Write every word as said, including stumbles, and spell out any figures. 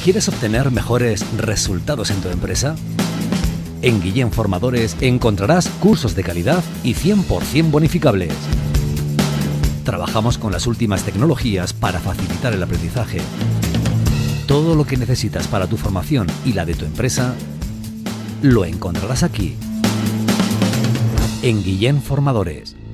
¿Quieres obtener mejores resultados en tu empresa? En Guillén Formadores encontrarás cursos de calidad y cien por cien bonificables. Trabajamos con las últimas tecnologías para facilitar el aprendizaje. Todo lo que necesitas para tu formación y la de tu empresa lo encontrarás aquí, en Guillén Formadores.